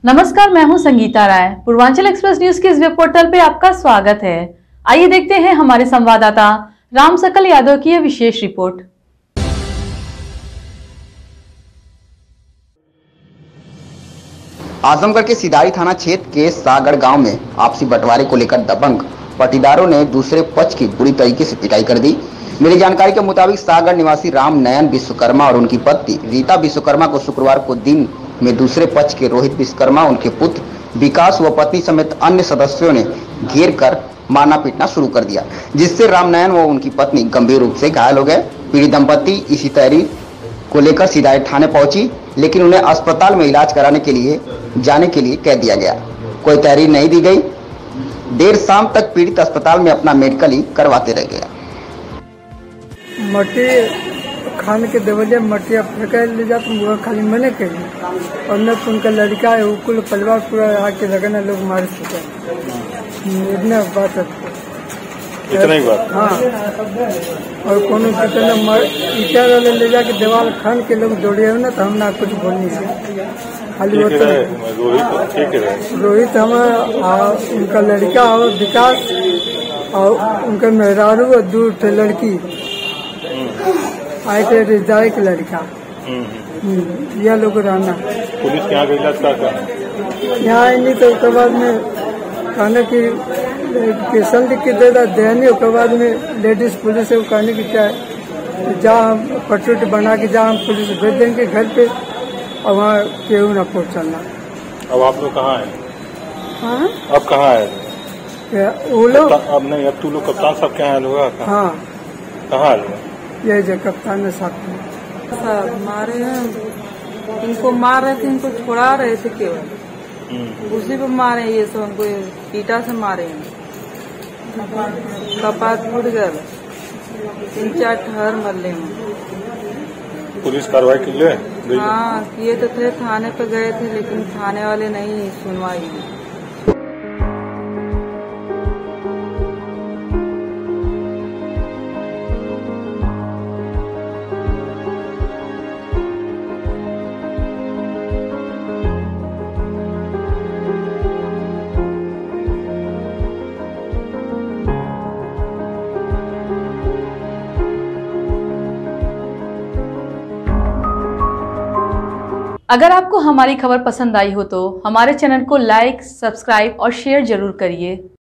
नमस्कार, मैं हूं संगीता राय। पूर्वांचल एक्सप्रेस न्यूज के इस वेब पोर्टल पे आपका स्वागत है। आइए देखते हैं हमारे संवाददाता राम सकल यादव की यह विशेष रिपोर्ट। आजमगढ़ के सिदारी थाना क्षेत्र के सागड़ गांव में आपसी बंटवारे को लेकर दबंग पाटीदारों ने दूसरे पक्ष की बुरी तरीके से पिटाई कर दी। मिली जानकारी के मुताबिक सागड़ निवासी राम नयन विश्वकर्मा और उनकी पत्नी रीता विश्वकर्मा को शुक्रवार को दिन में दूसरे पक्ष के रोहित विश्वकर्मा, उनके पुत्र विकास व पत्नी समेत अन्य सदस्यों ने घेर कर मारना पीटना शुरू कर दिया, जिससे राम नयन व उनकी पत्नी गंभीर रूप से घायल हो गए। पीड़ित दंपति इसी तैयारी को लेकर सिदारी थाने पहुंची, लेकिन उन्हें अस्पताल में इलाज कराने के लिए जाने के लिए कह दिया गया। कोई तैयारी नहीं दी गई। देर शाम तक पीड़ित अस्पताल में अपना मेडिकल ही करवाते रह गया। मट्टी खान के देवलिया मट्टी फेंका ले जा तुम खाली मने के और न तो उनका लड़का है वो कुल परिवार पूरा आके लगना लोग मार चुके इतना बात है। इतना ही बात। हाँ, और कोनो कितना ईटा वाले ले जाके दीवार खान के लोग दौड़े हो ना तो हम ना कुछ बोल नहीं सकते। खाली रोहित हमारा उनका लड़का और विकास और उनका मेहरारू और दूर थे लड़की आए थे रिश्तेदार के लड़का। यह लोग रहना पुलिस के यहाँ गई यहाँ आई नहीं तो उसके बाद में कहने की केसन लिख के दे देनी। उसके बाद में लेडीज पुलिस है वो कहने की क्या है जहाँ पटुट बना के जहाँ हम पुलिस भेज देंगे घर पे और वहाँ केहू ना पहुँचना। अब आप लोग कहाँ है? हाँ, अब कहाँ है वो लोग? अब नहीं, अब तू लोग कप्तान साहब के यहाँ लोग। हाँ, कहाँ है? यही जो कप्तान ने साथ में मारे हैं। इनको मार रहे थे, इनको छोड़ा रहे थे केवल उसी पे मारे। ये सब हमको ईटा से मारे हैं। कपाट फूट गया, 3-4 ठहर मरले हैं। पुलिस कार्रवाई के लिए? हाँ, किए तो थे, थाने पे गए थे, लेकिन थाने वाले नहीं सुनवाई। अगर आपको हमारी खबर पसंद आई हो तो हमारे चैनल को लाइक, सब्सक्राइब और शेयर जरूर करिए।